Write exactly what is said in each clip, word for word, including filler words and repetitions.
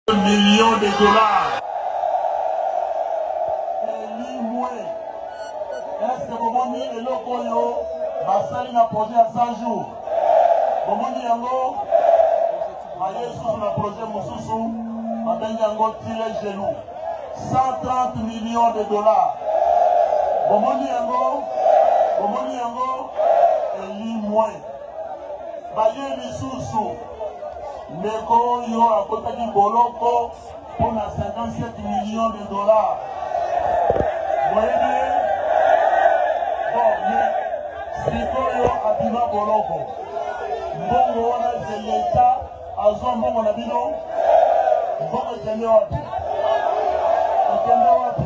millions de dollars. Est-ce que vous voyez le logo basali na projet à cent jours? Vous voyez yango aye sous le projet Moussousou abengi yango tire gelou cent trente millions de dollars. Vous voyez yango vous voyez yango eli moins baye lisusu ndeko yo akotaki boloko pour na cinquante-sept millions de dollars. Vous voyez bien? Bon, mais sikoyo abima boloko mbongo wana c'est l'État azwa mbongo na bino mbongo ekende wapi? Ekende wapi?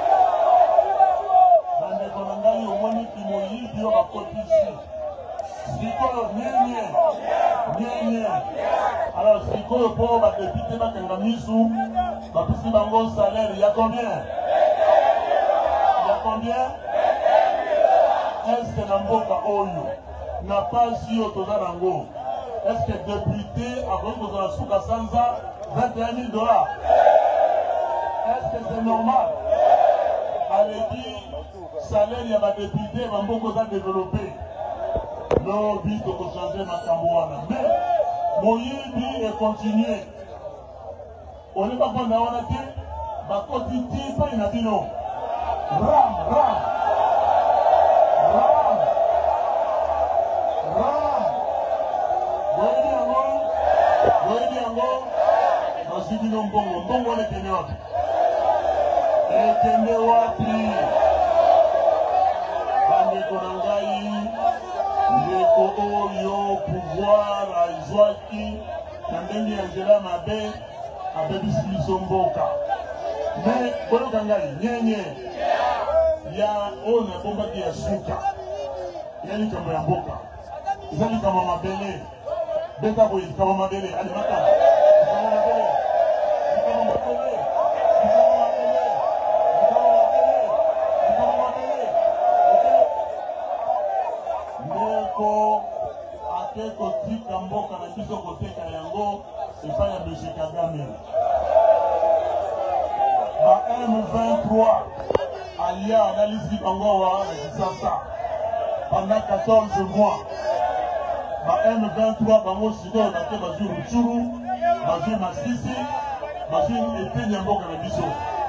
Bandeko na ngai omoni kimoyibi yo bakotisi sikoyo nyenye nyenye. Alors sikoyo po badepute bakenga misu bapesi bango salaire ya combien? Ya combien? Est-ce que Namboka Oyo n'a pas si au est-ce que député a besoin de la souka Sanza vingt et un mille dollars? Est-ce que c'est normal? Allez dire, salaire y a des députés, Namboka a développé. Le but de changer ma cambouana. Mais, Moïbi est continué. On n'est pas bon à on a ma quotidien, pas une abino. Ram, ram. Ram! Ram! Voyez yango? Voyez yango? Masidi no mbongo. Mbongo ne kende wapi? E kende wapi? Bandeko na ngai ndeko oyo pouvoir aizwaki na ndenge ya nzela mabe abebisi biso mboka. Mais boyoka ngai nyenye ya ona bomba ya suka yani kama ya mboka izali kama mabele beta boy kama mabele ali mata kama mabele kama mabele kama mabele kama mabele kama mabele ndeko ateko tika mboka na biso koteka yango epa ya Monsieur Kagame ba M vingt-trois Alia analyse Bangowa Kisasa pendant quatorze mois. Ma M vingt-trois Bango Sido Nake Bazur Churu, Bazur Masisi, Bazur Ete Nyamboka Nabiso.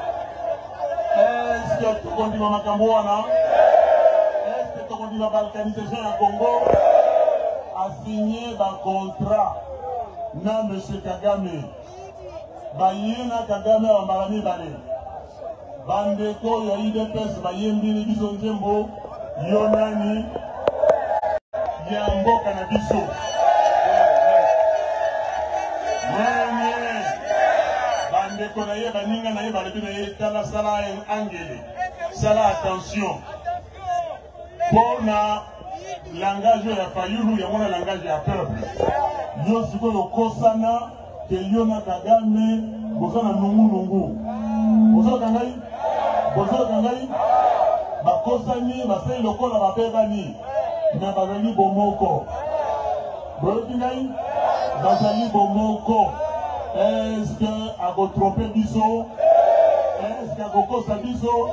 Est-ce que tu conduis ma Makamboana? Est-ce que tu conduis ma balkanisation à Congo? A signé un contrat na Monsieur Kagame. Bayena Kagame en Balami Balé. Bandeko ya I D P S bayembili biso njembo yonani ya mboka na biso. Mwenye bandeko na ye baninga na ye balebi na ye tala sala en angele. Sala attention. Pour na langage ya fayulu ya mwana langage ya peuple. Yo siko lokosana ke yona Kagame bozana nungu nungu. Bozo kangai Bozo kangai bakosani basai lokola babebani na bazali bomoko. Bozo kangai bazali bomoko. Est-ce que a go tromper biso? Est-ce que a go kosa biso?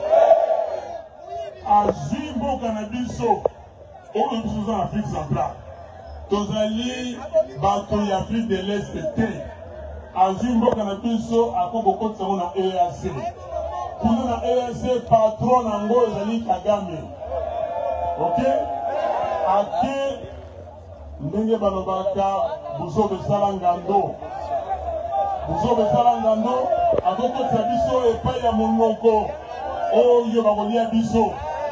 Azimbo kanabiso o biso en Afrique centrale. Tozali bato ya Afrique de l'Est te. Azimbo kanabiso akoko kotsa na E A C. Kuna na E A C patron nango ezali Kagame. OK? Ake ndenge balobaka buzo besala ngando. Buzo besala ngando akoko tsa biso epai ya monoko. Oyo bakolia biso.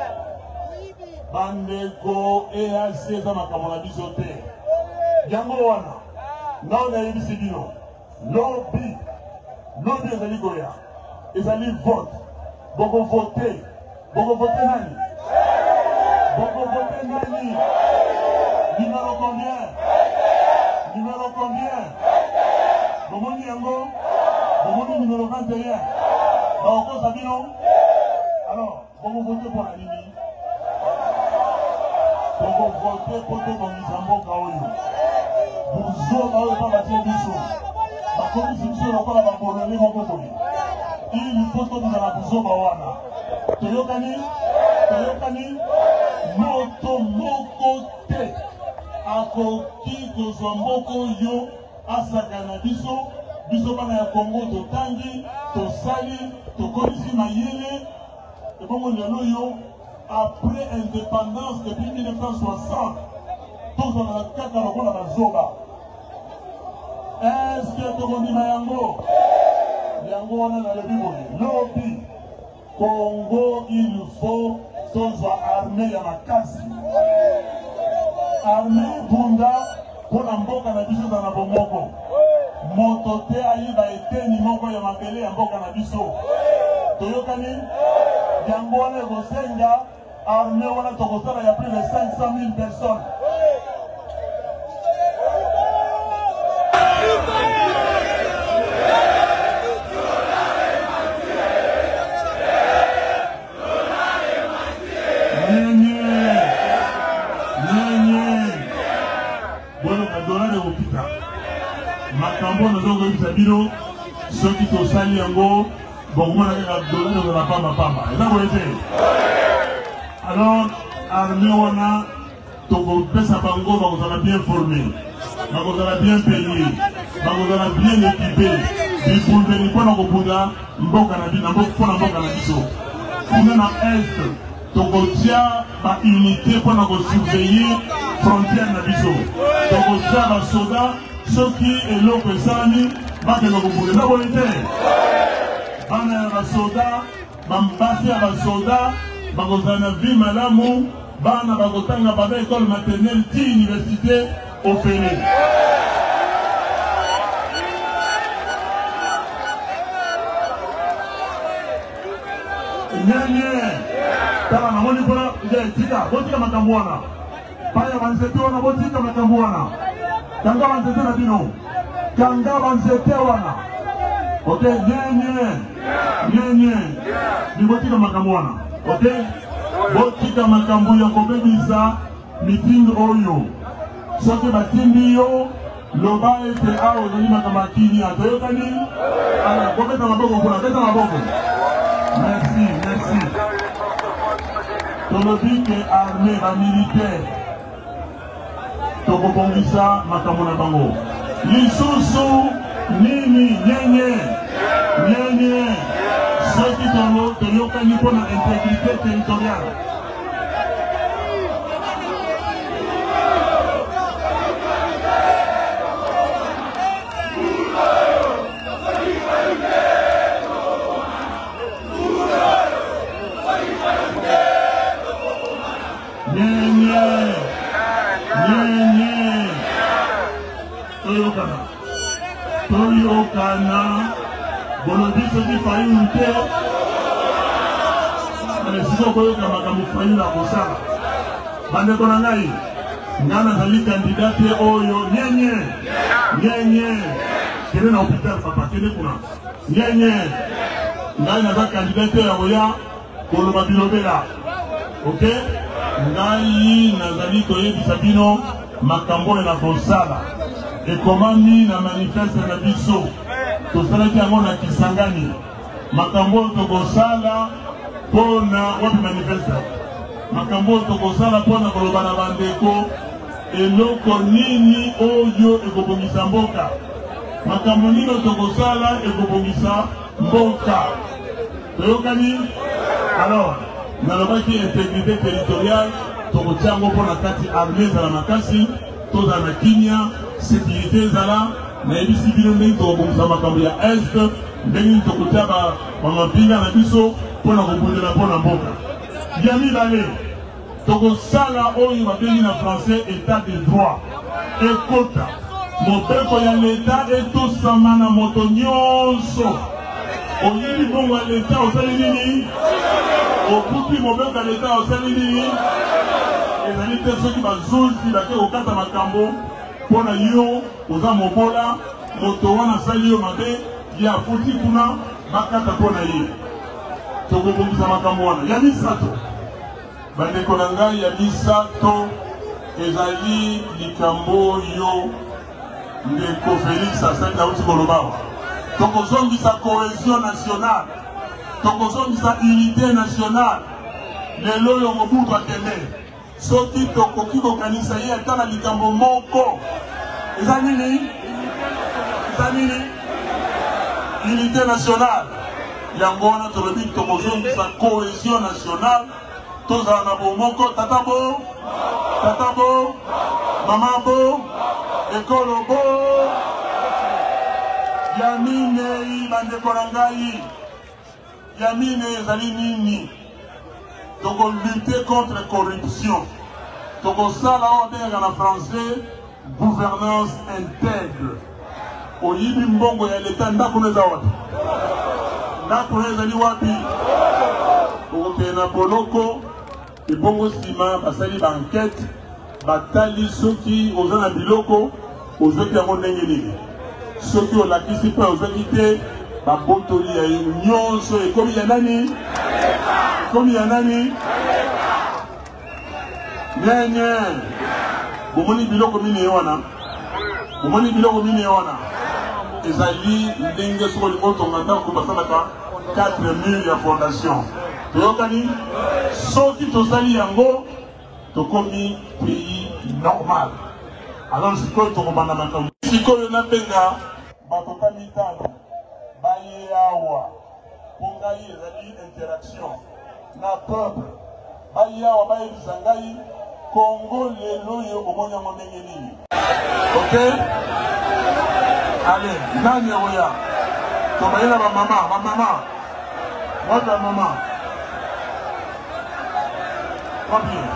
Bandeko E A C za makambo na biso te. Yango wana. Nao na yebisi bino. Lobby, lobby ezali goya, ezali vote, boko voter, boko voter nani? Boko voter nani? Numéro combien? Numéro combien? Bomoni yango? Bomoni numéro vingt et un. Boko sabino? Alors, boko voter pour la nini? Boko voter pour te bonizambo kaoyo. Buzo kaoyo pa batie biso. La commission de la ezali moko boye. Il faut que vous ayez besoin de wana. Toyokani, toyokani, moto moko te. Akoki kozwa mboko yo asakana biso, biso bana ya Congo totangi, tosali, tokomisi mayele. Et bon, on yo après indépendance depuis mille neuf cent soixante, tous on a quatre ans à la Zoba. Est-ce que tout le monde dit Yango? Yango on a le Bible. Lobby. Congo, il faut tous armée à la casse. Armée Bunda pour l'amboka na biso dans la bomoko. Motote aïba été ni moko ya mabele amboka na biso. Toyokani? Yango on est Gosenga. Armée on a tokosala il y a plus de cinq cent mille personnes. Makambo nozongo bisabino soki to sali yango bongoma na ka dollar de la pamba pamba eza ko ete alors armée wana to ko pesa bango ba ko bien formé ba ko bien payé ba ko bien équipé bi punde ni pona ko punda mboka na bina mboka pona mboka na biso kuna na est to ko tia ba unité pona ko surveiller frontière na biso to ko tia ba soda soki eloko esani bakelo kobule na boye te bana ya basoda bambasi ya basoda bakozala na vie malamu bana bakotanga baba école maternelle ti université ofele nyenye tala namoni mpona nde tika botika makambo wana paya banzete wana botika makambo wana kanga banzete na bino kanga banzete wana ok nyenye nyenye ni botika makambo wana ok botika makambo ya kobebisa mitingi oyo soki batindi yo loba ete awo ozali makambo ya kinia toyokani ala kobeta maboko kuna beta maboko merci merci tolobi ke armée bamilitaire tokobongisa makambo na bango lisusu nini nyenye nyenye soki toyokani mpona intégrité territoriale nyenye nyenye toyokana toyokana bolobi soki fayulu te siko koyoka makambo fayulu akosala bandeko na ngai ngai nazali kandidate oyo nyenye nyenye kende na hôpital papa kende kuna nyenye ngai naza kandidate ya koya koloba bilobela ok ngai nazali koyebisa bino makambo oyo na kosala ekomami na manifeste na biso tosalaki yango na Kisangani makambo oyo tokosala mpona wapi manifeste makambo oyo tokosala mpona koloba na bandeko eloko nini oyo ekobongisa mboka makambo nini oyo tokosala ekobongisa mboka toyokani alors nalobaki intégrité territoriale tokotia yango mpona kati armée ezala makasi tozala na kimia sécurité ezala nayebisi bino ndenge tokobongisa makambo ya est ndenge tokotia bamapinga na biso mpona kobundela mpona mboka ya mibale tokosala oyo babengi na français état de droit ekota mobeko ya leta etosama na moto nyonso oyebi bongo ya leta osali nini okuti mobeko ya leta osali nini ezali te soki bazuzi bake kokata makambo mpona yo oza mobola moto wana asali yo mabe ya futi kuna bakata mpona ye tokobongisa makambo wana ya misato bandeko na ngai ya misato ezali likambo yo ndeko Félix asali nauti kolobawa tokozongisa cohésion nationale, tokozongisa unité nationale. Lelo yo mobutu akende soki tokoki kokanisa ye ata na likambo moko eza nini eza nini unité nationale. Yango wana tolobi tokozongisa cohésion nationale, tozala na bomoko. Tata bo, tata bo, mama bo, ekolo bo. Yamine bandeko na ngai, yamine ezali nini? Toko lutter contre la corruption. Toko sala o benga na français gouvernance intègre. Oyibi mbongo ya leta ndako neza wapi? Ndako neza ni wapi? Oke na boloko ebongo sima basali ba enquête batali soki oza na biloko ozeki yango ndenge nini. Soki olakisi pe ozeki te babotoli ya nyonso ekomi ya nani? Ekomi ya nani? Nyenye bomoni biloko mini wana, bomoni biloko mini wana ezali ndenge soko limoto nganda ko basalaka quatre mille ya fondation. Toyokani soki tozali yango tokomi pays normal. Alors sikoyo tokobanda makambo sikoyo napenga batota mitano baye awa ponga ye ezali interaction na peuple baye awa baye bizangai Congo lelo yo omonya ndenge nini. OK? Allez, nani oya tobayela ba mama ba mama wata mama combien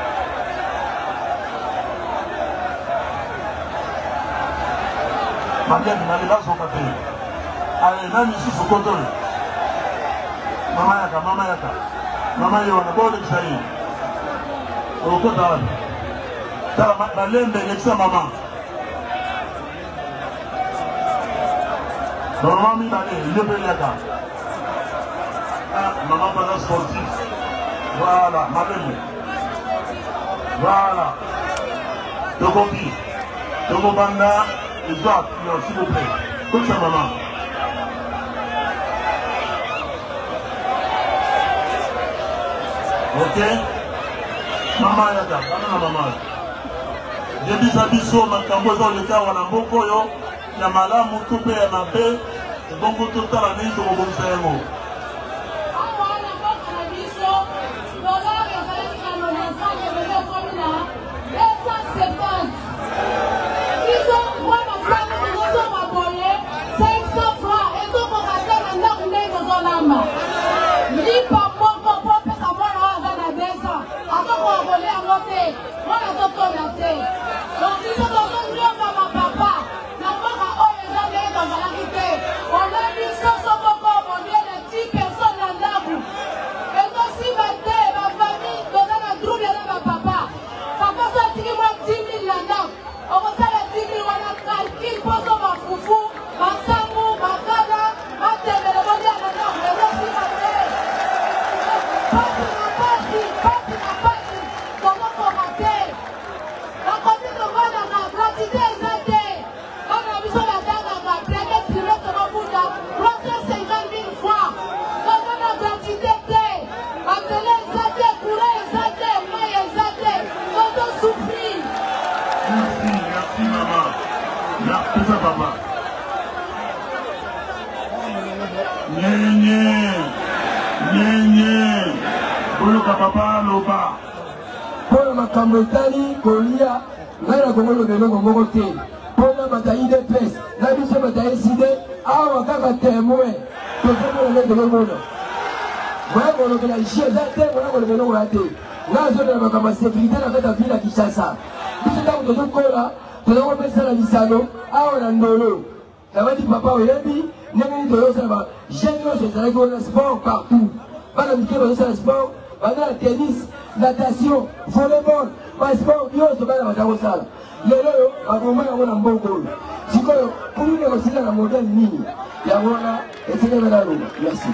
Mabiani maleba sokate. Allez, nani sisi koto. Mama yaka, mama yaka. Mama yo na bole kisai. Okota wapi? Tala balembe lekisa mama. Mama mi bale, yebe yaka. Ah, mama pas sportif. Voilà, malembe. Voilà. Tokopi. Tokobanda. Exact, s'il vous plaît. Comme ça, maman. Ok? Maman, yaka, maman, maman. J'ai dit ça, biso, ma cambozo, le cas, wana mboko yo, ya malamu, tupe ya mabe, bongo tota la nito, bongo msemo. Papa loba pour ma camotani kolia na kongolo de longo mokote pour na bataille de presse na biso bataille side awa kaka témoin to zemo le de longo moi ko que la chie za te ko ko le longo ate na zo de ba ma sécurité na kata ville ki Kinshasa biso ta ko to kola to ko pesa la bisalo awa na ndolo na bati papa oyebi nengeni to yosa ba géniaux c'est la ko sport partout bana bike ba yosa sport bana tennis, natation, volleyball, sport, yo so bana batako sala. Lelo yo akomona ngona mbongo. Sikoyo kuni ne kosila na modèle nini? Ya ngona esele bana lo. Merci.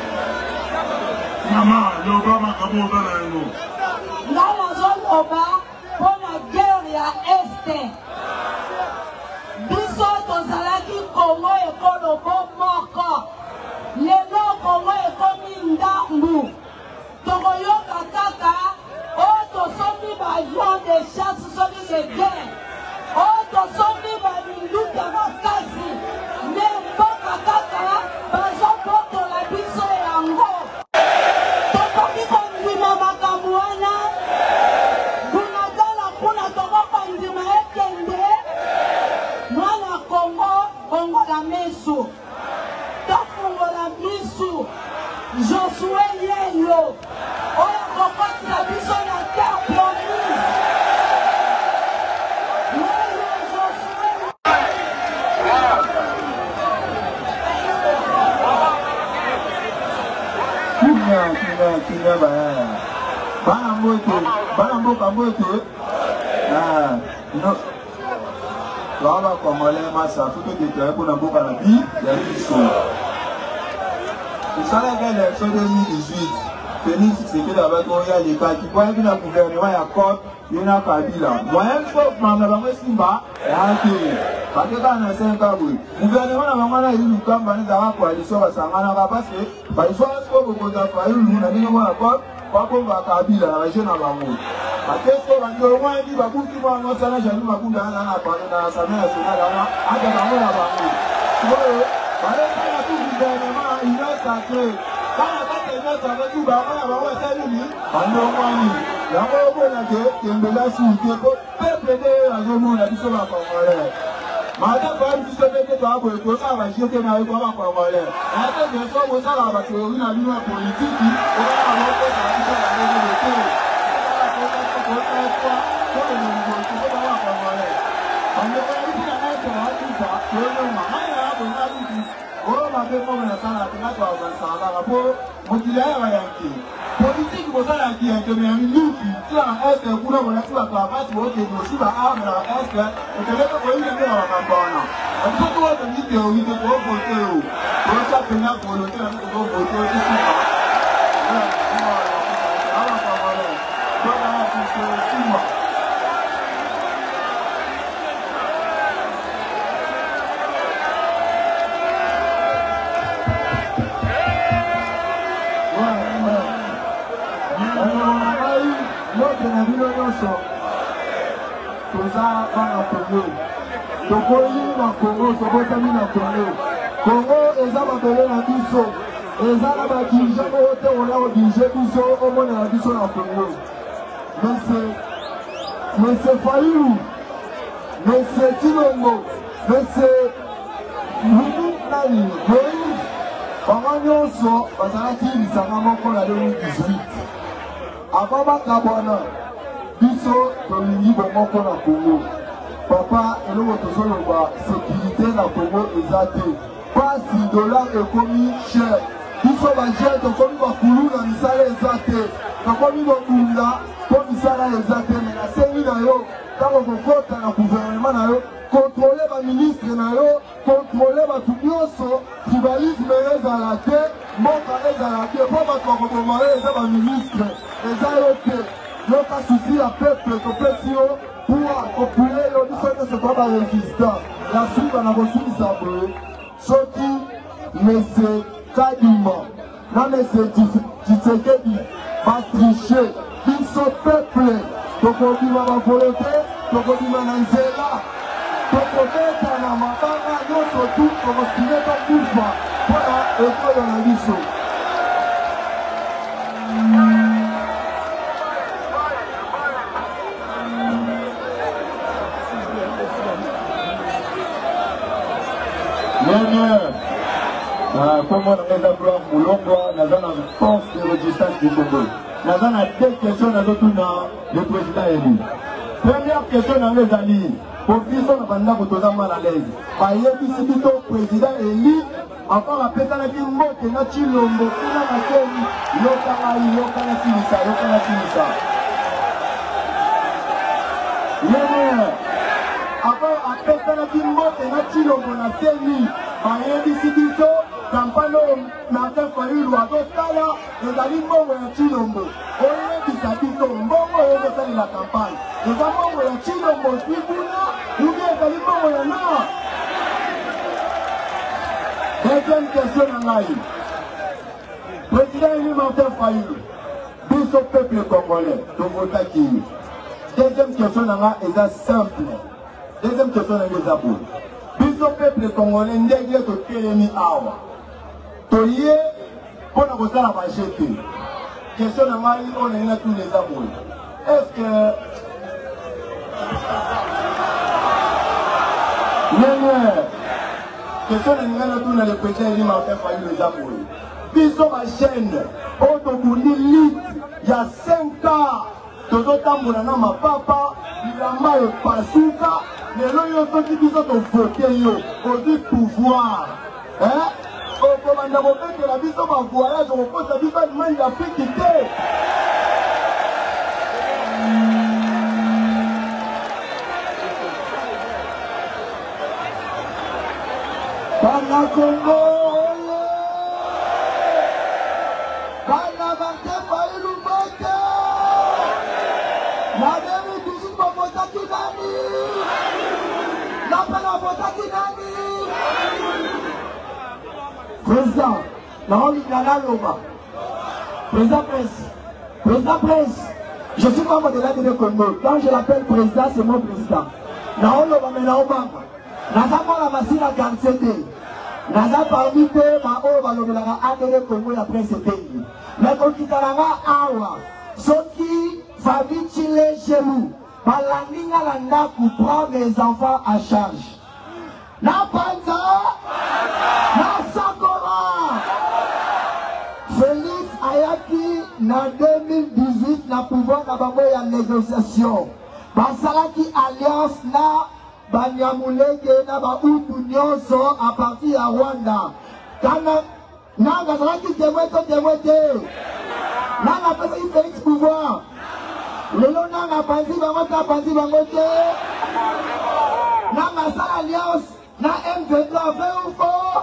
Mama, yo ba makabo bana yo. Là la zone Oba te. Biso tozalaki Congo ekolo bomoko. Lelo Congo ekomi ndambu. Tokoyoka kaka oto somi ba avion de chasse somi de guerre. Oto somi ba minduka makasi. Ne mboka kaka bazo poto la biso yango. Tokoki kondima makambo wana. Bunagala kuna toko kondima ekende. Mwana Congo ongola meso. Tofungola misu. Josué Yeyo. Oya kokoti la biso na terre promise. Yeyo Josué. Kinya, kinya, kinya bayaya. Bana mbote, bana mboka mbote. Ah, no. Baba kwa malema safuto de pour na mboka na bi ya biso. Vous savez que l'élection deux mille dix-huit, Félix Tshisekedi avec Oya Leka qui voit bien le gouvernement à Côte, il y a Kabila. Moi, je trouve que ma maman Simba est en Kenya. Parce que quand on a cinq ans, le gouvernement a vraiment eu le camp de la coalition à Sangana parce que, par exemple, ce que vous avez fait, nous avons dit à Côte, pas pour la Kabila, la région à Bango. Parce que ce qu'on a dit, on a dit, bah, pour qui va nous faire, j'ai dit, bah, pour dans la parole dans l'Assemblée nationale, à Bango, à Bango. Tu vois, par exemple, tout le gouvernement, il est sacré. Quand on a fait notre avec tout, bah, on a vraiment fait lui. On a dit, la robe, on a dit, qu'il y a une belle soupe, peuple de la zone, on a dit, ça va pas mal. Madame, quand vous savez que tu as besoin de ça, va jeter dans le corps pour mal. On a fait des choses, on a la théorie, la ligne politique, on a la robe, ça va faire la réalité. On a fait des fois, on a fait des fois, on a fait on a fait des fois, on a fait des oh, ma belle femme, la salle, la salle, la salle, la salle, mon qu'il y a un yanké. Politique, vous savez, qui est de mes minutes, qui a un est, pour le moment, tu vas pas battre, tu vas aussi la arme, la est, et que les gens vont y aller à la campagne. On peut tout être dit théorie de pour voter, pour ça, que n'a pour le temps, pour voter, tout ça. Voilà, voilà, voilà. Voilà, c'est six mois. Toza bana Congo. Tokoyi na Congo, tokotami na Congo. Congo eza babele na biso. Eza na ba dirigeant ote ona o dirige biso omona na biso na Congo. Monsieur Monsieur Fayulu, Monsieur Tilongo, Monsieur Mimi Nani, Moïse, bango nyonso bazalaki lisanga moko na deux mille dix-huit. Avant bakabwana biso tolingi bomoko na Congo. Papa eloko tozoloba sécurité na Congo eza te. Pasi dollar ekomi cher. Biso bajeune tokomi bakulu na misala eza te. Tokomi bobunda po misala eza te. Mais nasengi na yo ntango kokota na gouvernement na yo contrôler baministre na yo, contrôler bato nyonso, tribalisme ezala te, mboka ezala te, po bato bakobomare eza baministre eza yo te. Yoka souci ya peuple topesi yo pour kopuler yo biso nyonso to barésistant. La suite bana kosulisa boye soki Monsieur Kadima na Monsieur Tshisekedi batriche biso peuple tokobima bavolonté tokobima na nzela tokobeta na mabanga nyonso tu tokosine tokufa mpona ekolo na biso. Comme on a mis à Blois Moulongo, nous avons une force de résistance du Congo. Nous avons deux questions dans le président élu. Première question dans les alliés. Pour qui sont les bandits qui sont mal à l'aise. Par exemple, si le président élu, encore à péter la ville, il y a un chilombo, il y a un chilombo, il y a un chilombo, il y a un chilombo, il y a un chilombo. Encore à péter la ville, il y a un chilombo, il y a un chilombo, il y a un chilombo. campagne Martin Fayulu atosala ezali mbongo ya Chilombo oyebisa biso mbongo oyo ekosali la campagne eza mbongo ya Chilombo sikuna ubie ezali mbongo ya Nord. Deuxième question na ngai président élu Martin Fayulu biso peuple congolais tovotaki. Deuxième question na ngai eza simple. Deuxième question na ngai eza boye biso peuple congolais ndenge totelemi awa toye mpona kosala bajete. Question na ngai oyo na ngai tuna eza boye est-ce que nene question na ngai na tuna le président élu Martin Fayulu eza boye biso bachaîne oyo tobundi lit ya cinq ans tozotambola na mapapa bilamba epasuka lelo yo soki biso tovote yo ozwi pouvoir okobanda kobetela biso bavoyage okokosa biso allemagne d'afrike te. bana Congo oye bana Martin Fayulu mbote na deux mille dix-huit bavotaki nani na pena votaki nani président naolinga naloba président Prince président Prince je suis membre de l'A D D Congo quand je l'appelle président c'est mon président naoloba me naobanga naza mwana masina quartier te naza parmi te baoyo balobelaka A D D Congo ya Prince Etengi mais kokitalanga awa soki famille Chile Gelou balandinga la ndaku prend mes enfants à charge na panza na sakora Félix ayaki na deux mille dix-huit na pouvoir na bango ya négociation basalaki alliance na Banyamulenge na bautu nyonso à partir ya Rwanda kana nanga zalaki temweto temwete nanga pesaki Félix pouvoir lelo nanga panzi bango ta panzi bango te nanga sala alliance na M vingt-trois vrai ou faux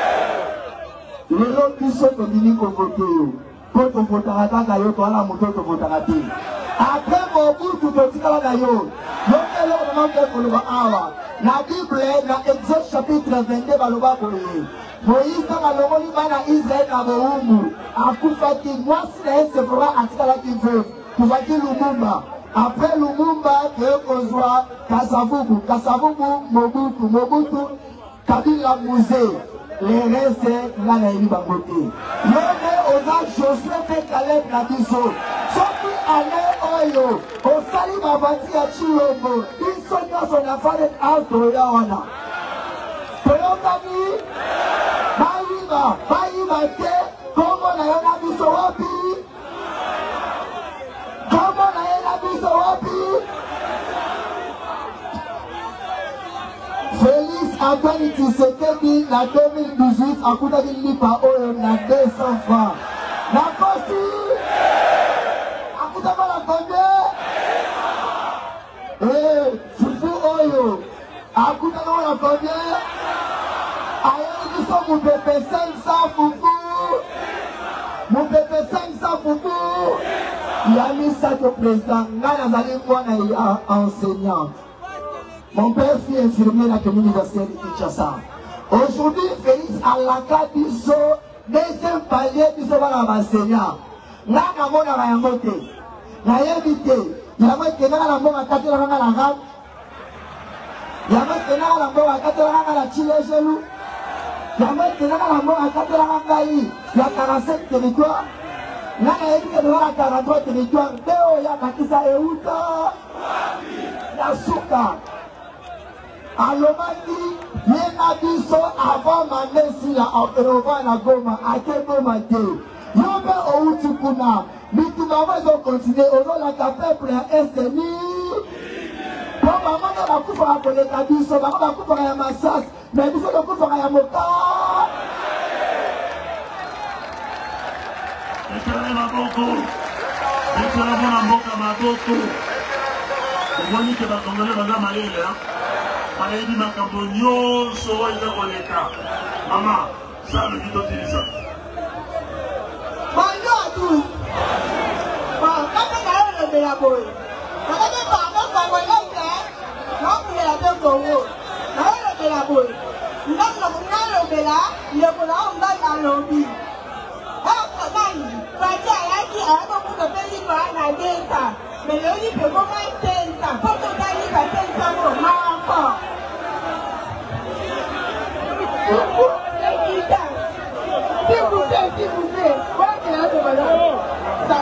lelo biso tondimi kovote yo po tovotaka kaka yo toala moto tovotaka te après mobutu totikala na yo yoke eloko nanake koloba awa na bible na Exode chapitre vingt-deux baloba boye Moïse kaka longoli bana Israel na bowumbu akufaki mwasi na ye Sefora atikalaki veuve tuvaki Lumumba après Lumumba keye kozwa Kasavubu Kasavubu Mobutu Mobutu Kabila Muze les restes nga na yebi bango te yone oza Josué pe Caleb na biso soki ale oyo osali bavandi ya Chilombo biso nyonso na Faret House toya wana toyokani bayiba bayiba te kombo na yo na biso wapi kombo na ye na biso wapi Félix Antoine Tshisekedi na deux mille dix-huit akutaki lipa oyo na deux cents francs na kosi akutaka na combien eh fufu oyo akutaka na combien ayeli biso mupepe cinq cents fufu mupepe cinq cents fufu ya misato président nga nazali mwana ya enseignante. Mon père fut infirmier à l'université de Kinshasa. Aujourd'hui, Félix Alaka biso deuxième palier biso bana enseignant. Nga namona na yango te. Na yebi te. Yango kenaka na mbongo akatela nga na ram. Yango kenaka na mbongo akatela nga na Chile Gelou. Yango kenaka na mbongo akatela nga ngai ya quarante-cinq territoire. Nga na yebi te na quarante-trois territoire. Deo ya bakisa euta. Ya suka. Alomaki yena biso avant manesi la operova na Goma ake Goma te yobe outi kuna bitu baba zo continuer ozolaka peuple ya esteni po bamana bakufaka koleka biso bango bakufaka ya Masas mais biso tokufaka ya Moka ekele maboko ekele bona mboka maboko omoni ke bakongole baza mayele bayebi makambo nyonso oyo eza koleka mama Ça, le but d'utiliser ça. Bonjour à tous. Bon, quand on a eu le Bélaboy, on a dit pardon, Congolais, non, vous l'avez fait Congo. On a eu le Bélaboy. Nous avons le Béla, nous avons un lobby. Ah, Kagani, Fadi a dit à un moment de pays pour un adéta. Mais le lit peut commencer ça. Pour que tu ailles passer ça pour ma enfant. S'il vous plaît, s'il vous plaît. Voilà qu'il a de madame. Ça.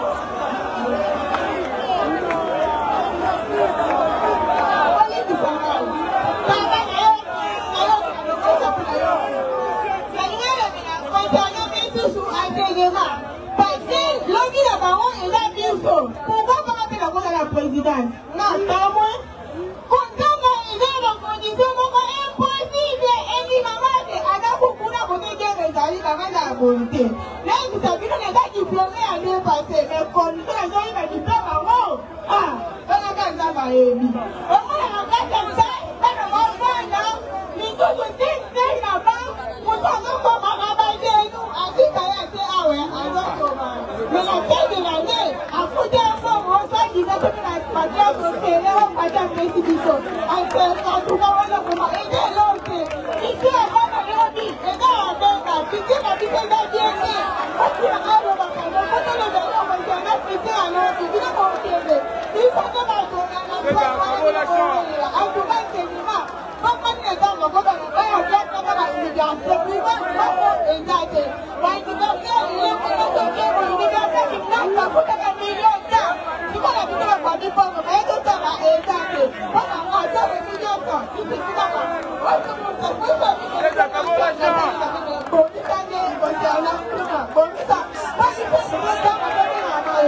Parce que l'homme de baron est là bientôt. Pourquoi pas appeler la voix à la présidente? Non, pas moi. Quand on est dans la condition impossible, et dit maman, elle a beaucoup de bonheur de réaliser avant la volonté. Là, vous savez, on est pas diplômé à mieux passer, mais quand on est dans le diplôme à haut, ah, on a qu'à ça va aimer. On a qu'à comme ça, on a qu'à ça, mais tout ce qui est là-bas, pour ça, on va rabattre nous, à qui ça y est, ah ouais, alors mais la fin de l'année, à foutre un peu, on va dire que la stratégie sociale, on va dire précipitation. En tout cas, on a comment aider l'autre. Ici, on va dans le lobby, et dans la bête, puis tu vas dire que c'est bien fait. Quand tu as un peu de temps, quand tu as le vélo, on va dire que c'est un autre, tu vas confirmer. Il faut que ma journée, on va dire en tout cas, c'est vraiment. Quand on est dans le groupe, on va dire que c'est une université, puis on va dire que c'est une université, il est pour nous sortir pour l'université qui n'a pas pour un million d'ans. Si on a dit que la famille pauvre, mais tout ça va aider. On a moins de millions d'ans. Il suffit d'avoir. On se montre, on se montre. Bon, il s'en est, on s'en a tout ça. Bon, il s'en est. Moi, je pense que c'est ça, on va dire à moi.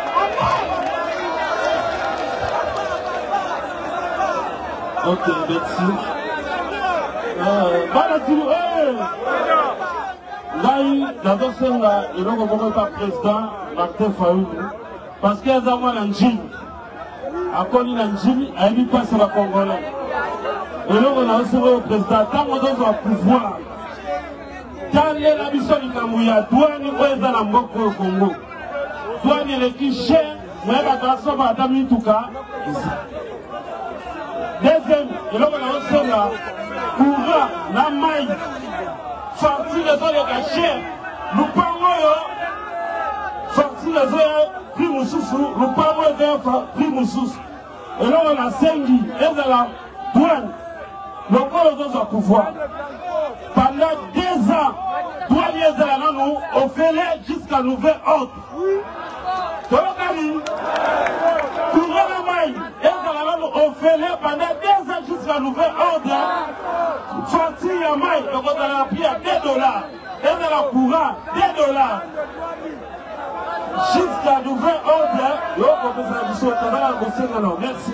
Ok, merci. Euh, voilà, tu veux. Ngai, d'abord, c'est là, et donc, on va pas président, Martin Fayoulou, parce qu'il y a un mois dans Jim. À Koni dans Jim, à lui passe la Congolais. Et donc, on a aussi le président, tant qu'on doit pouvoir. Quand il y a la mission du Kamouya, douane, on est dans la Mboko au Congo. Douane, il est qui cher, mais la personne va attendre tout cas. Deuxième, et donc, on a aussi là, courant, la maille. Sorti les autres cachés, nous parlons, sorti les autres pris Moussoussou, nous parlons les autres pris Moussoussou. Et là on a Sengi, et de la douane, nous parlons les autres pouvoir. Pendant deux ans, douane et de la nous, on fait jusqu'à nouvel ordre. Courant la maille, et de la nous, on fait pendant deux ans jusqu'à nouvel ordre. Sorti la maille, donc on a pris à deux dollars. Et on a la courant, deux dollars. Jusqu'à nouvel ordre, et on commence à dire que la mission est là. Merci.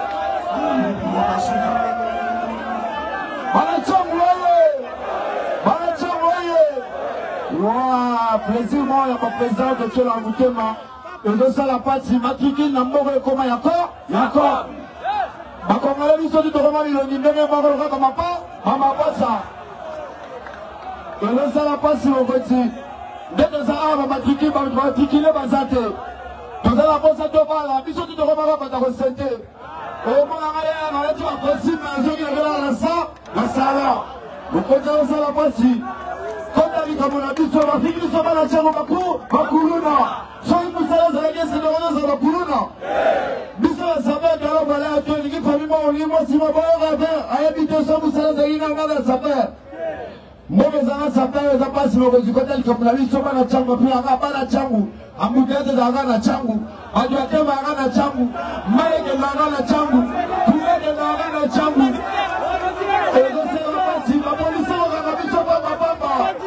Waouh, plaisir, moi, il y a pas président de Tchela Moutema. Et de ça, la partie, matricule, n'a pas vu comment il y a encore. Il y a encore. Ma Congolais, ils sont dit de comment ils ont dit, mais ils vont comme pas. Maman, pas ça. Et de ça, la partie, on va dire. Dès que ça a matriculé, on va matriculer, on va zate. Dans la poste, on va là, ils sont dit de comment on va ressentir. Au moins, on va être en principe, mais ils ont dit de ça, la salle. Donc, on va faire la partie. Quand on dit comme on a dit, on va finir sur la chaîne, on va courir, on va courir, non. Soit une poussée, on va gagner, c'est on va courir, non. Biso ya saber kala bala ato ni famille mo ni mo sima ba ga ba ayabite so musala za ina ngala saber mo bezana saber za pasi mo ko zikota likapna biso bana changu pia ga bana changu amudete za ga na changu ajwa kema ga na changu maige ga na changu tuweke ga na changu ezo se ba pasi ba polisi ga ga biso ba ba ba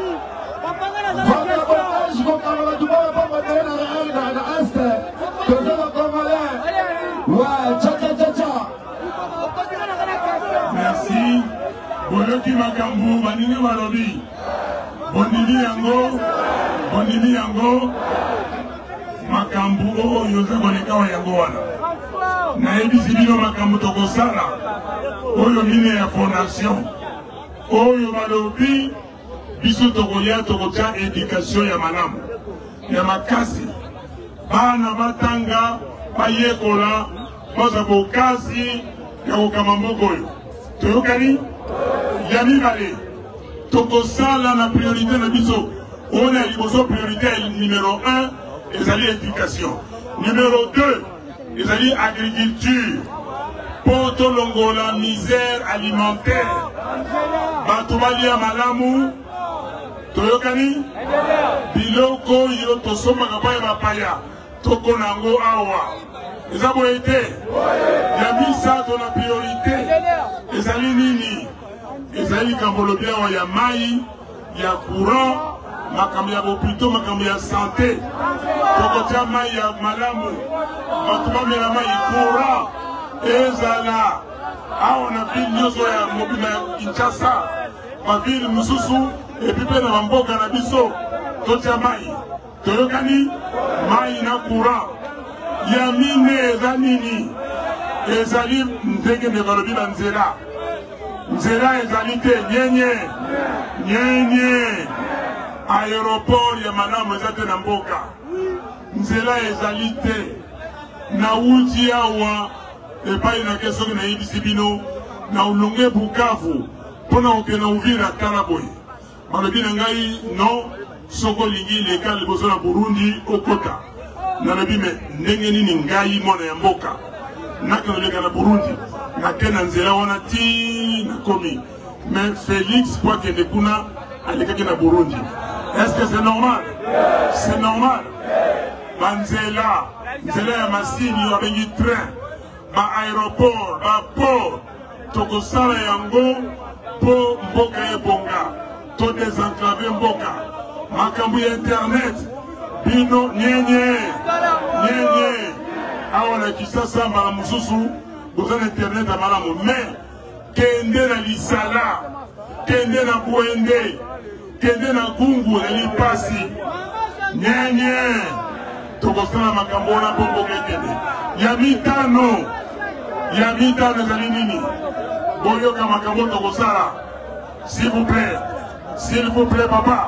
Vanga ba jiko kama ba duba ba ba tena ga na aste tozo ba Congolais. Ouais, tcha tcha tcha tcha. Merci. Boyoki Makambu, Banini Walobi. Bonini Yango, Bonini Yango. Makambu, oh, Yose Boneka wa Yango wana. Na ebisi bino Makambu tokosala. Oyo mine ya fondation. Oyo Walobi. biso tokolia tokotia éducation ya malamu ya makasi bana batanga bayekola baza bokasi ya kokama mboka oyo toyokani ya mibale tokosala na priorité na biso on a liboso priorité numéro un ezali éducation numéro deux ezali agriculture po tolongola misère alimentaire bato balia malamu toyokani biloko yo tosomaka pa ya bapaya tokona yango awa eza boye te ya misato na priorité ezali nini ezali kambo lobi awa ya mai ya courant makambo ya bopito makambo ya santé tokotia mai ya malamu bato bamela mai courant ezala awa na ville nyonso ya mobima ya Kinshasa baville mosusu epi mpe na bamboka na biso totia mai toyokani mai na courant ya mine eza nini ezali ndenge nde balobi na nzela nzela ezali te nyenye nyenye aéroport ya malamu eza te na mboka nzela ezali te na wuti awa epai na ke soki nayebisi bino na ulonge Bukavu mpona kokende Uvira tala boye balobi na ngai non soko lingi leka liboso na Burundi okota nalobi me ndenge nini ngai mwana ya mboka nakende leka na Burundi nake na nzela wana ti nakomi mais Félix po akende kuna alekaki na Burundi. Est-ce que c'est normal? C'est normal. Banzela nzela ya masini yo abengi train ba aéroport ba port tokosala yango po mboka ebonga to désenclaver mboka makambo ya internet bino nyenye nyenye awa na Kisasa mbala mosusu bozana internet ya malamu mais kende na Lisala kende na Bwende kende na Gungu na Lipasi nyenye tokosala makambo wana po mboka ekende ya mitano ya mitano ezali nini boyoka makambo tokosala s'il vous plaît s'il vous plaît papa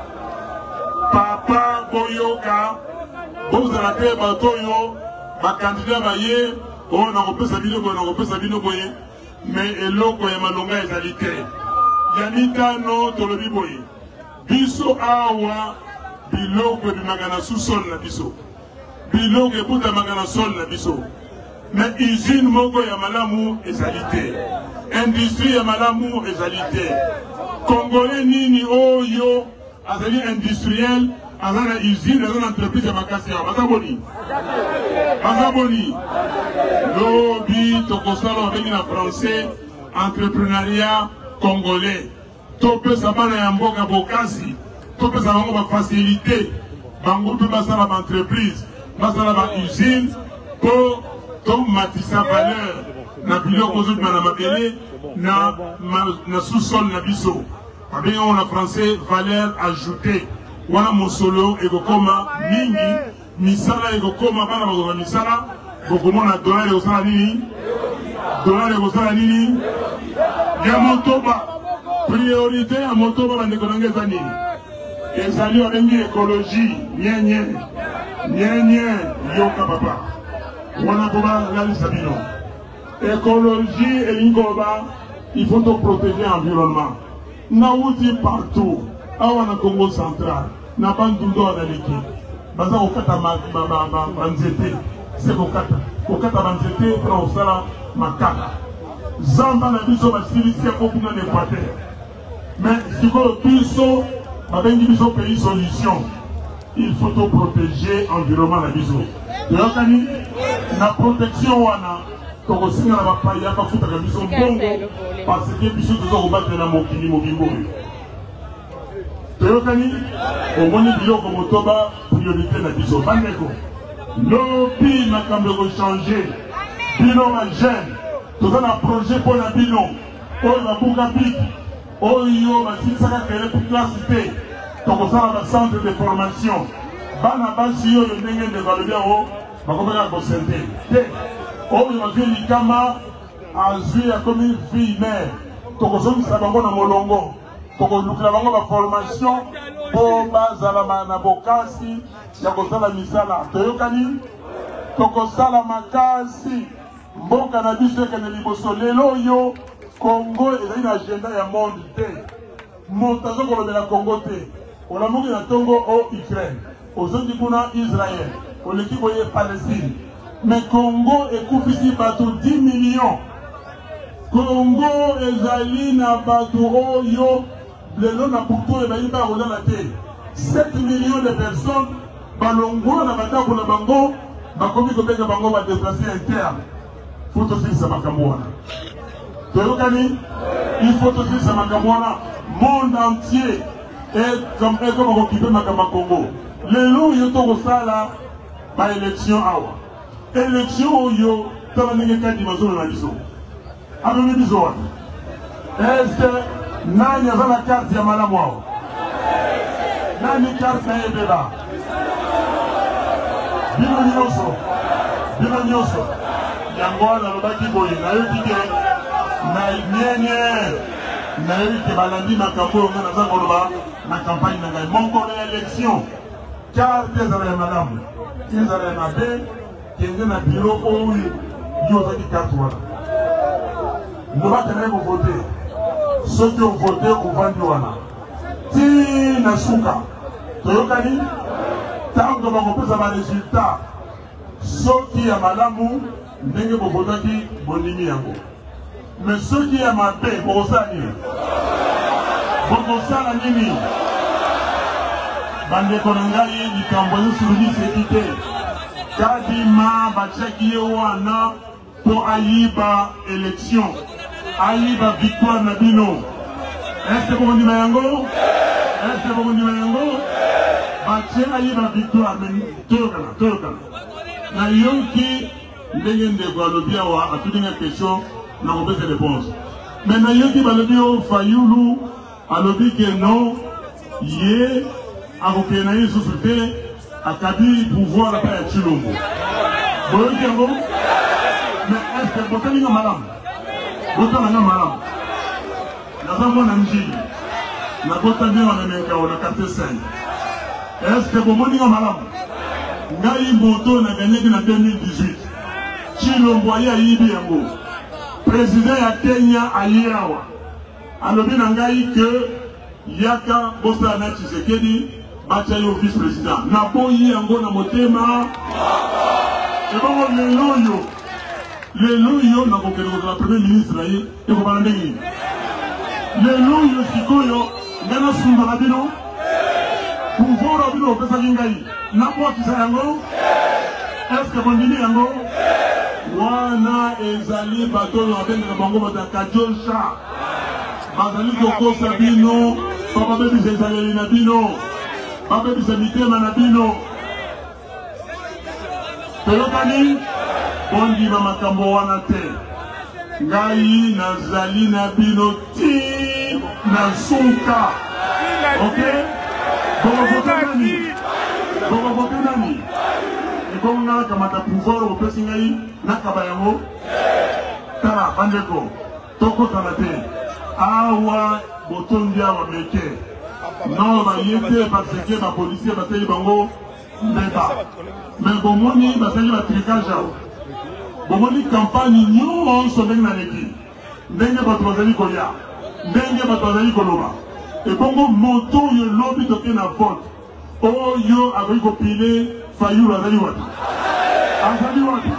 papa boyoka bozala te bato oyo bakandida baye oyo nakopesa bino boye nakopesa bino boye mais eloko ya malonga ezali te ya mitano tolobi boye biso awa biloko ebimaka na sous-sol na biso biloko ebutamaka na sol na biso mais usine moko ya malamu ezali te industrie ya malamu ezali te congolais nini oyo azali industriel aza na usine aza na entreprise ya makasi awa baza boni baza boni lobi tokosala babengi na français entrepreneuriat congolais topesa bana ya mboka bokasi topesa bango bafacilité bango mpe basala baentreprise basala bausine mpo tomatisa valeur na biloko ozobima na mabele na, na sous-sol na biso babengi yango na français valeur ajoutée wana mosolo ekokoma mingi misala ekokoma bana bakoka misala bokomona dollar ekosala nini dollar ekosala nini ya motoba priorité ya motoba bandeko nange eza nini ezali babengi écologie nyenye nyenye yoka papa wana po balalisa bino écologie elingi koloba il faut to protéger environnement nauti partout awa na Congo central na bandundu wana leki baza kokata banzete se kokata kokata banzete mpona kosala makala zamba na biso basilisi yango kuna na Équateur mais sikoyo biso babengi biso pays solution il faut to protéger environnement na biso toyokani na protection wana tokosinga na bapaya bafutaka biso mbongo parce que biso toza kobatela mokili mobimbo oyo toyokani omoni biloko motoba priorité na biso bandeko lobi makambo ekochange bino bajeune toza na projet mpo na bino oyo babuka biki oyo basilisaka kele classe te tokosala bacentre de formation bana basi oyo ndenge ndeko alobi yango bakomeka kosente te oyo bazwi likama azwi akomi vie mare tokozongisa bango na molongo tokolukila bango ba formation po bazala na bokasi ya kosala misala toyokani tokosala makasi mboka na biso ekende liboso lelo oyo Congo ezali na agenda ya monde te moto azokolobela Congo te olamuki na ntongo o Ukraine ozoki kuna Israël oleki boye Palestine mais Congo ekufisi bato dix millions Congo ezali na bato oyo lelo na puto ebali bakozala te sept millions de personnes balongwa na bandako na bango bakomi kobeka bango badéplacé interne faut tosilisa makambo wana toyokani il faut tosilisa makambo wana monde entier ekoma kokipe makambo ya Congo lelo oyo tokosala baélection awa élection oyo tala ndenge kadi mazolo na biso amemi biso wana est-ce nani aza na carte ya malamu awa nani carte na yebeba bino nyonso bino nyonso yango wana alobaki boye nayoki ke na nyenye nayoki ke balandi makambo oyo nga naza koloba na campagne na ngai mokolo ya élection carte ezala ya malamu ezala ya mabe kende na biro oyo yo ozaki carte wana ndobaka naye kovote soki ovote ovandi wana ti na suka toyokani ntango bakopesa baresultat soki ya malamu ndenge bovotaki bondimi yango mais soki ya mabe bokosala nini bokosala nini bandeko na ngai likambo ezosulubiseki te kadima batiaki ye wana mpo ayiba élection ayiba victoire na bino est-ce bokondima yango est-ce bokondima yango batie ayiba victoire toyokana toyokana nayoki ndenge ndeko alobi awa atulinga question na kopesa réponse mais nayoki balobi oyo Fayulu alobi ke non ye akokende na ye lisusu te akabi pouvoir apa ya Tshilombo boyoki yango mais est-ce que botalinga malamu botalanga malamu naza mwana njili nabotami wana menkao na quartier cinq est-ce que bomoninga malamu ngai moto na ganyaki na deux mille dix-huit Tshilombo aye ayibi yango président ya Kenya aye awa alobi na ngai ke yaka bosala na Tshisekedi batia yo vice président naboyi yango na motema ebongo lelo oyo lelo oyo nakokende kozala premier ministre na ye ekobala ndenge nini lelo oyo sikoyo ngai nasundaka bino pouvoir oyo bino opesaki ngai nabwakisa yango est-ce que bondimi yango wana ezali bato oyo babengaka bango bato ya kajosha bazali kokosa bino po babebisa ezaleli na bino babebisa mitema na bino toyokani bondima makambo wana te ngai nazali na bino ti na suka ok bokovote nani bokovote nani ekongo nga nakamata pouvoir opesi ngai nakaba yango tala bandeko tokosana te awa botondi awa meke non baye te parce que bapolisier basali bango mbeba mais bomoni basali batricage awa bomoni campagne nyonso ndenge naleki ndenge bato bazali kolia ndenge bato bazali koloba ebongo moto oyo lobi toke na vote oyo akoki kopile Fayulu azali wapi azali wapi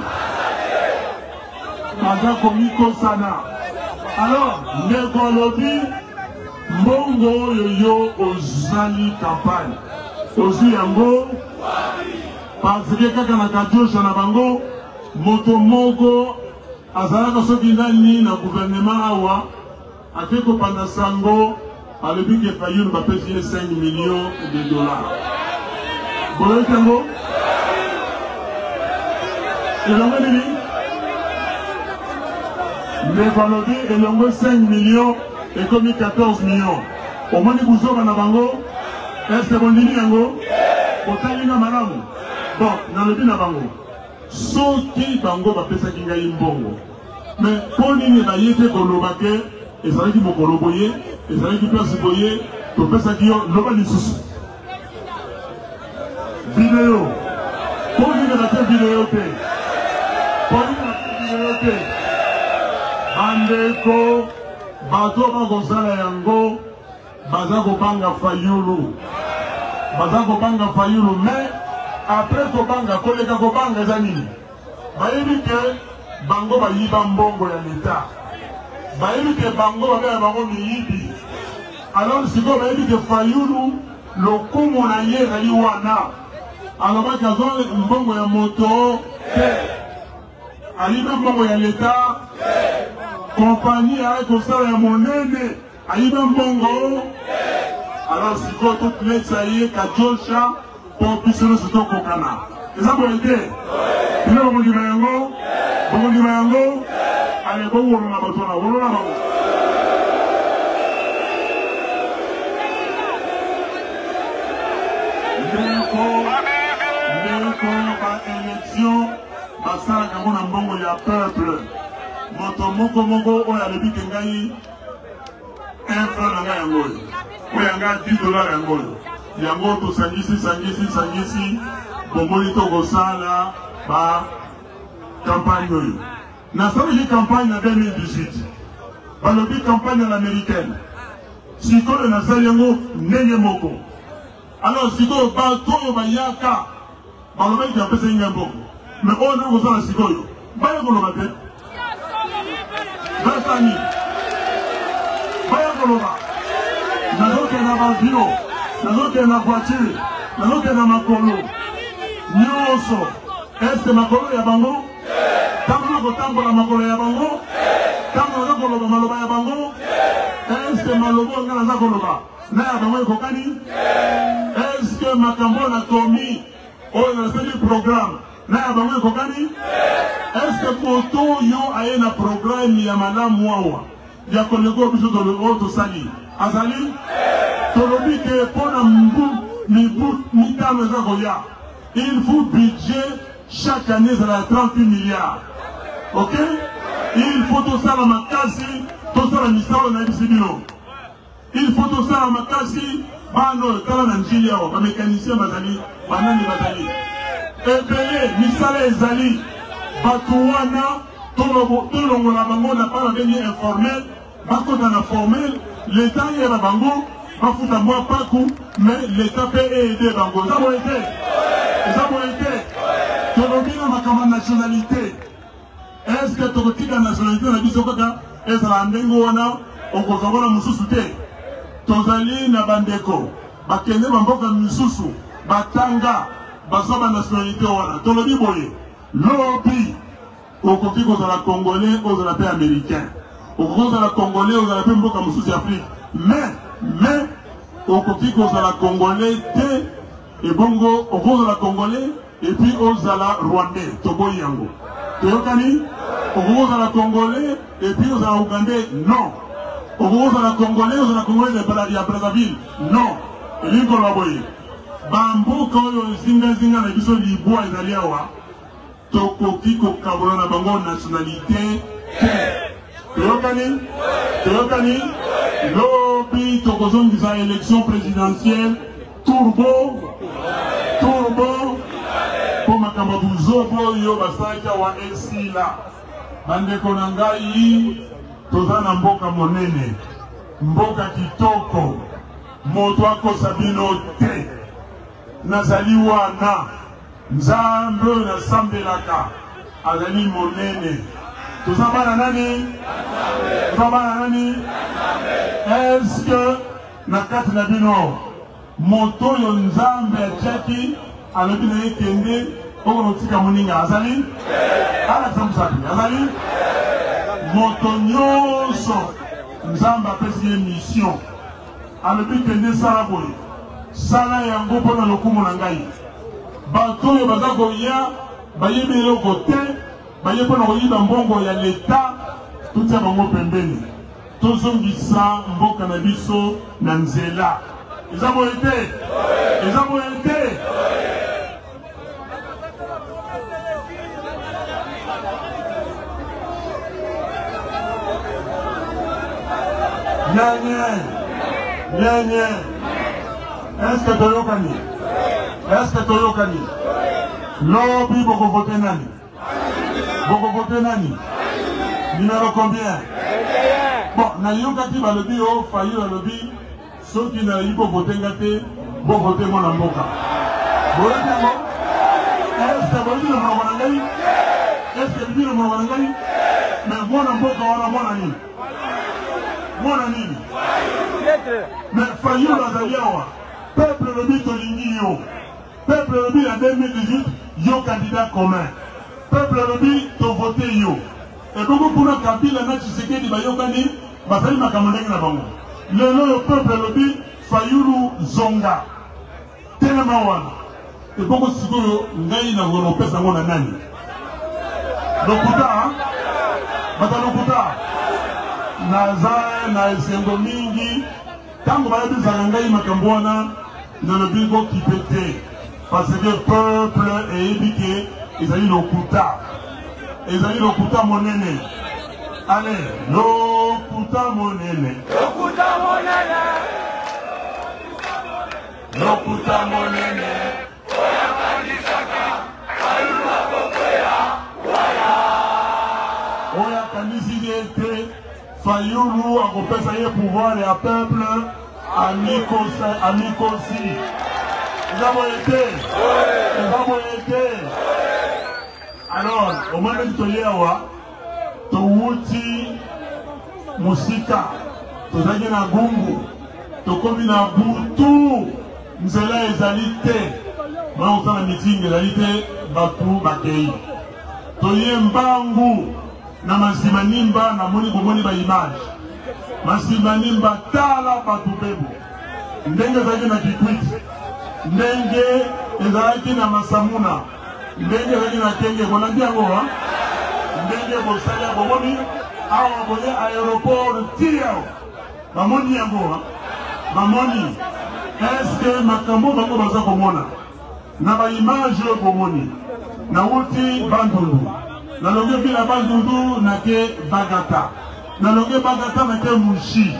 aza komikosana alors ndeko alobi mbongo oyo yo ozali campagne ozwi yango parce que kaka na kajosha na bango moto moko azalaka soki nani na gouvernement awa ake kopanda sango alobi ke Fayulu bapesi ye cinq millions de dollars boyoki yango elongo nini ndeko alobi elongo cinq millions ekomi quatorze millions omoni kuzoka na bango est-ce bondimi yango otalinga malamu bon nalobi na bango soki bango bapesaki ngai mbongo mais mpo nini baye te koloba ke ezalaki mokolo boye ezalaki place boye topesaki yo loba lisusu video kolinga te video te kolinga te video te bandeko bato bakozala yango baza kobanga fayulu baza kobanga fayulu mais après kobanga koleka kobanga eza nini bayebi ke bango bayiba mbongo ya leta bayebi ke bango babela bango miyibi alors sikoyo bayebi ke fayulu lokumu na ye ezali wana alobaki azwa mbongo ya moto te ayiba mbongo ya leta kompani aye kosala ya monene ayiba mbongo alors sikoyo topesa ye kajosha mpo biso nyonso tokokana eza boye te bino bokondima yango bokondima yango ale bowolola bato wana wolola bango ndeko ndeko baélection basalaka yango na mbongo ya peuple moto moko moko oyo alobi ke ngai un franc na ngai yango oyo oyo yanga dix dollars yango oyo yango tosangisi sangisi sangisi bomoni tokosala ba campagne oyo nasalaki campagne na deux mille dix-huit balobi campagne na américaine sikoyo nasali yango ndenge moko alors sikoyo bato oyo bayaka balobaki apesaki ngai mbongo mais oyo nde kosala sikoyo baya koloba te basani baya koloba nazokenda bavio nazokenda voiture nazokenda makolo nyonso este makolo ya bango ntango nakotambola makolo ya bango ntango naza koloba maloba ya bango este maloba nga naza koloba na ya bango ekokani eske makambo nakomi oyo nasali programme na ya bango ekokani eske moto oyo aye na programme ya malamu awa ya koleko biso oyo tosali azali tolobi ke mpona mbu mibu mitano eza koya il faut budget chaque année ezala trente milliards ok il faut tosala makasi tosala misala na yebisi bino il faut tosala makasi bana oyo tala na njili awa bamécanicien bazali banani bazali ebele misala ezali bato wana tolongola bango na pa babengi informel bakota na formel leta yeba bango bafuta mwa paku mais leta mpe eyede bango eza boye te eza boye te tolobi na makambo nationalité est ce que tokotika nationalité na biso kaka ezala ndenge wana okozwa wana mosusu te tozali na bandeko bakende bamboka misusu batanga bazwa banationalité wana tolobi boye lobi okoki kozala congolais ozala mpe américain okoki kozala congolais ozala mpe mboka mosusu ya afrique mais mais okoki kozala congolais te ebongo okoki kozala congolais et puis ozala rwandais toboyi yango toyokani okoki kozala congolais et puis ozala ougandais non okoki kozala congolais ozala congolais ya Brazzaville non elingi koloba boye bamboka oyo zingazinga na biso libwa ezali awa tokoki kokabola na bango nationalité te toyokani toyokani lobi tokozongisa élection présidentielle turbo turbo po makambo buzobo oyo basalaki awa esila bandeko na ngai toza na mboka monene mboka kitoko moto akosa bino te nazali wana nzambe oyo nasambelaka azali monene toza bana nani toza bana nani est-ce que na kati na bino moto oyo nzambe atiaki alobi na ye kende okonotika moninga azali alakisa mosapi azali moto nyonso nzambe apesi ye mission alobi kende sala boye sala yango mpona lokumu na ngai bato oyo baza koya bayebi eloko te baye mpona koyiba mbongo ya leta totia bango pembeni tozongisa mboka na biso na nzela eza boye te eza boye te nyanye Nyenye. Est-ce que Toyokani? Est-ce que Toyokani? Lobby, vous votez nani? Vous votez nani? Numéro combien? Bon, na yokati ba lobby o failli le lobby, ceux qui n'a eu pas voté gâté, bon voter mon amboka. Vous voyez bien? Est-ce que vous dites le Mwanangai? Est-ce que vous dites le Mwanangai? Mais mon amboka on a mon ami. Mon ami. Mais failli la Zaliawa. Peuple lobby Tolingi yo. Peuple lobby en deux mille dix-huit, yo candidat commun. Peuple lobby to voté yo. Et beaucoup pour le Kabila na Tshisekedi bayokani basali makamondenge na bango. Lelo le peuple lobby Fayulu Zonga. Tellement wana. Et beaucoup sikoyo ngai na ngoro pesa ngona nani. Lokuta hein? Bata lokuta. Naza na esengo mingi tango bayebi zanga ngai makambo wana na lobi ko kipete parce que peuple eyebi ke ezali lokuta. Ezali lokuta monene. Allez, lokuta monene. Lokuta monene. Lokuta monene. Oya kanisaka. Aluma kokwea. Wala. Oya kanisi ete Fayulu a compensé le pouvoir et à peuple à Mikosi. Nous avons été. Nous avons été. Alors, au moment de Toyewa, Towuti, Musika, Tozaki na Gungu, Tokomi na Butu, Mzela ezalité. Moi, on fait la meeting, ezalité, Batu, Bakei. Toye Mbangu, na Masimanimba, na Moni Bomoni ba image. Masimanimba, Tala, Batu Bebu. Ndenge ezalaki na Kikwit. Ndenge ezalaki na Masamuna. Ndenge ezalaki na Kenge, bolandi yango ha? Ndenge bosali ya bomoni, awa boye aéroport Tiyao. Bamoni yango ha? Bamoni. Est-ce que makambo bango baza komona? Na ba image bomoni. Na wuti Bandundu. Na longe vila Bandundu na ke Bagata. Na longe Bagata na ke Mushi.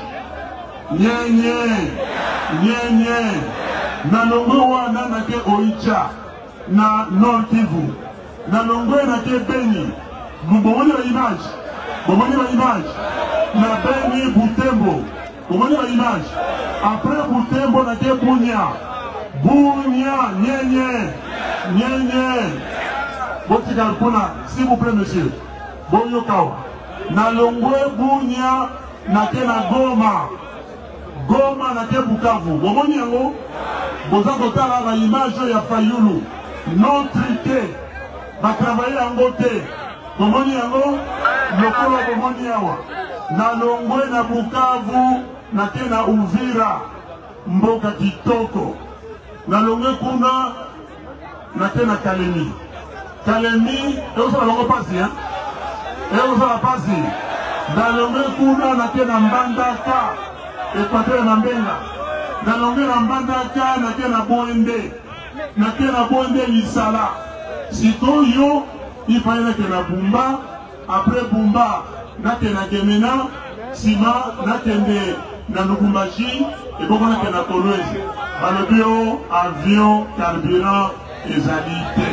Nyenye. Nyenye. Na longe wana na ke Oicha. Na Nord Kivu. Na longe na ke Beni. Bomoni ba image. Bomoni ba image. Na Beni Butembo. Bomoni ba image. Après Butembo na ke Bunya. Bunya. Nyenye. Nyenye. S'il vous plaît, monsieur. Boyokao. Na longwe Bunya na ke na Goma. Goma na ke Bukavu. Bomoni yango. Boza kotala la image ya Fayulu. Non triqué. Ba travailler yango te. Bomoni yango. Lokolo bomoni yawa. Na longwe na Bukavu na ke na Uvira. Mboka kitoko. Na longwe kuna na ke na Kalemi. Kalemi, et où ça va passer, hein? Et où ça va passer? Dans le même coup, on a été dans Mbandaka, et pas dans Mbenga. Dans le même Mbandaka, on a été dans Boende. On a été dans Boende, Lissala. Si toi, yo, il fallait que la Bumba, après Bumba, on a été dans Gemena, Sima, on a été dans Lubumbashi, et bon, on a été dans Kolwezi. Dans le bio, avion, carburant, et alité.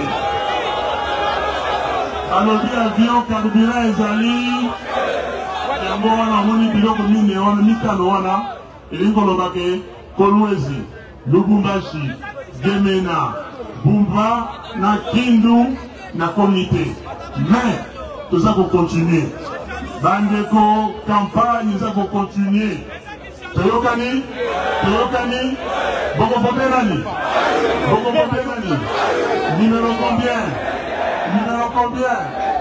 Alors, il y a avion, carburant, ezali. Yango wana moni biloko mine wana mikano wana. Elingo lobake Kolwezi, Lubumbashi, Gemena, Bumba, na Kindu, na comité. Mais tout ça pour continuer. Bandeko campagne ça pour continuer. Toyokani, Toyokani, Boko Fotenani, Boko Fotenani. Numéro combien? Numéro combien?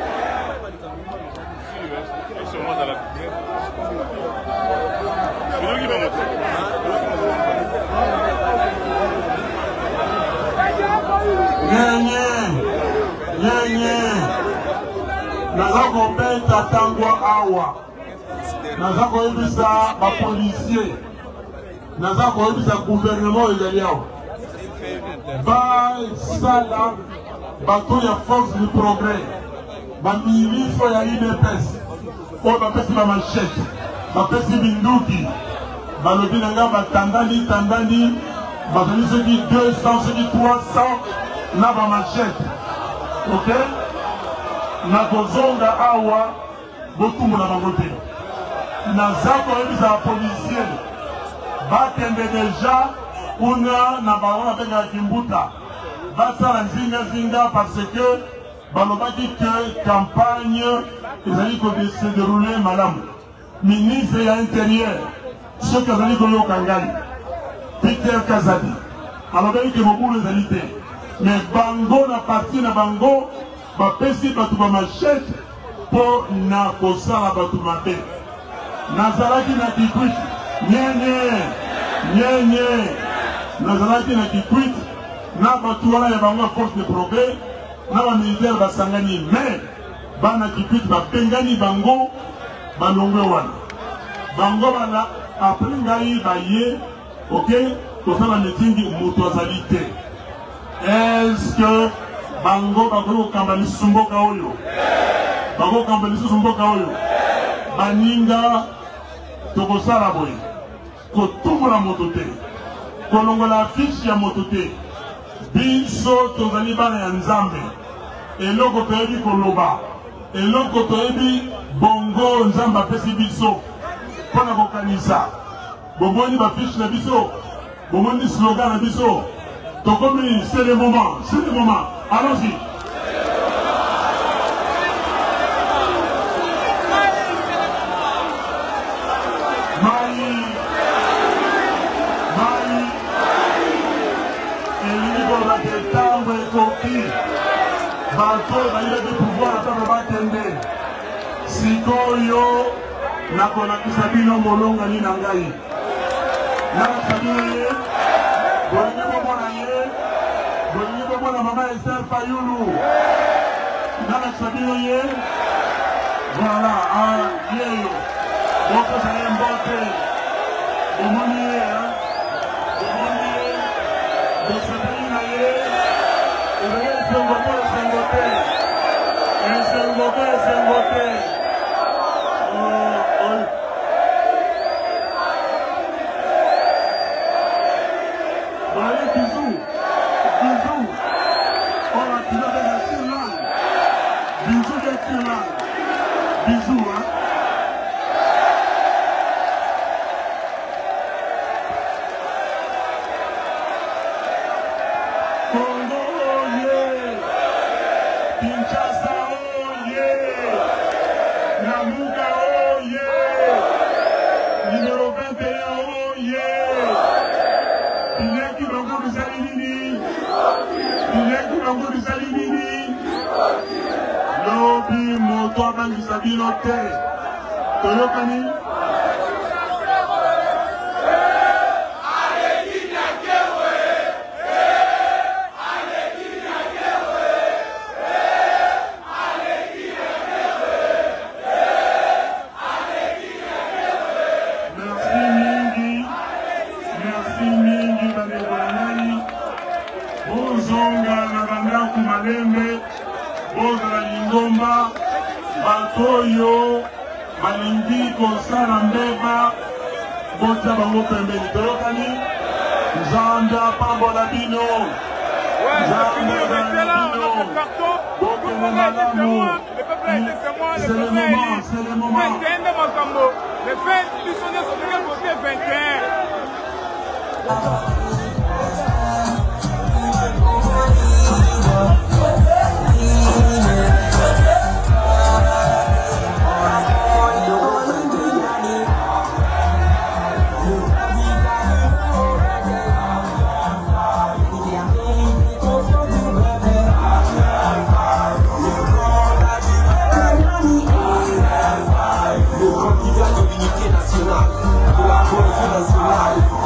Nyenye, nyenye, nazako beta tangwa awa, nazako ebisa ba policier, nazako ebisa gouvernement ezali awa. Ba sala bato ya force du progrès, ba ministre ya I D P S, o ba pesi ba machette, ba pesi binduki, balobi nanga batandani tandani bazali soki deux cents soki trois cents na bamachete. Ok, nakozonga awa botumbola bango te. Naza koyebisa bapolisier bakende deja kuna na bango babengaka kimbuta basala nzingazinga parce que balobaki que campagne ezali se dérouler malamu. Ministre ya intérieur soki azali koyoka ngai Peter Kazadi alobaki ke mobulu ezali te, mais bango na parti na bango bapesi bato bamachete mpo na kosala bato mabe. Nazalaki na Kikwit nyenye nyenye nazalaki na Kikwit na bato wana ya bango ya force de progrès na bamilitaire basangani, mais bana Kikwit bapengani bango balongwe wana bango bana apres ngai baye. Ok, kosala meeting moto azali te. Est-ce que bango bakoki kokamba lisusu mboka oyo bakoki kokamba lisusu mboka oyo baninga tokosala boye kotumbola moto te kolongola afishe ya moto te. Biso tozali bana ya Nzambe, eloko toyebi koloba, eloko toyebi bongo Nzambe apesi biso mpona kokanisa. Bomoni bafishe na biso, bomoni slogan na biso. Tokomi, c'est le moment, c'est le moment. Allons-y. Maï, Maï, et l'unico va te tendre et coquille. Bateau, il a du pouvoir à faire le batende. Sikoyo, nakona kisabino molonga ni nangai. Nakabine, bolingo bomona ye, bolingo bomona mama Esther Fayulu. Nakabine ye, voilà, ah, ye, boko sa ye mbote, bomoni ye, hein, bomoni ye, bosabine na ye, ebe sengote, sengote, sengote, sengote. Bisous, hein. Congo, oh yeah. Kinshasa, oh yeah. Namuka, oh yeah. Numéro vingt et un, oh yeah. Bileki bango bizali nini? Bileki bango bizali nini? Lobi moto abangisa bino te. Toyokani? Merci mingi. Merci mingi banebwanai. Bozonga na bandaku malembe. Bozala lingomba. Batoyo balingi kosala mbeba bota bango pembeni. Toyokani? Nzambe apambola bino. Nzambe apambola bino. Bokende malamu. C'est le moment, c'est le moment. Les faits institutionnels sont de quel côté? vingt et un. L'unité nationale, de la cohésion nationale.